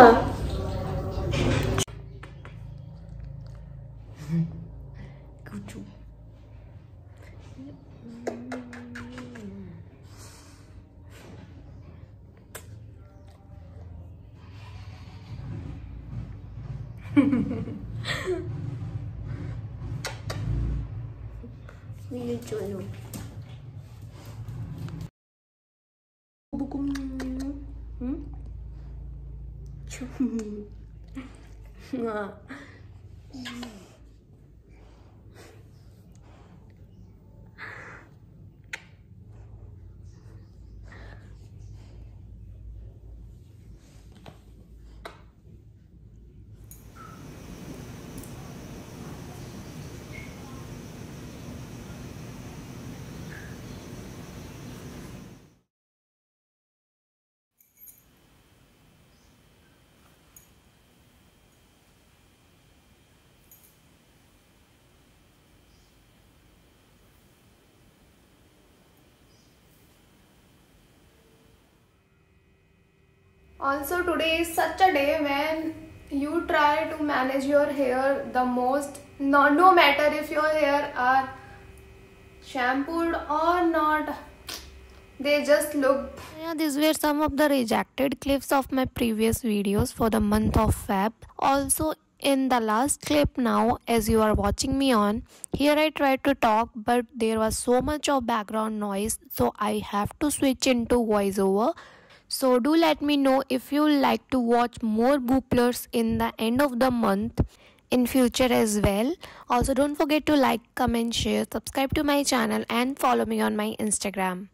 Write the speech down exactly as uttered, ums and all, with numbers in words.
Kuchu. Ini cuy. Bukum. Hmm? Nah. Also, today is such a day when you try to manage your hair the most. No, no matter if your hair are shampooed or not, they just look. Yeah, these were some of the rejected clips of my previous videos for the month of Feb. Also, in the last clip now, as you are watching me on, here I tried to talk, but there was so much of background noise, so I have to switch into voiceover. So do let me know if you like to watch more booplers in the end of the month in future as well. Also, don't forget to like, comment, share, subscribe to my channel and follow me on my Instagram.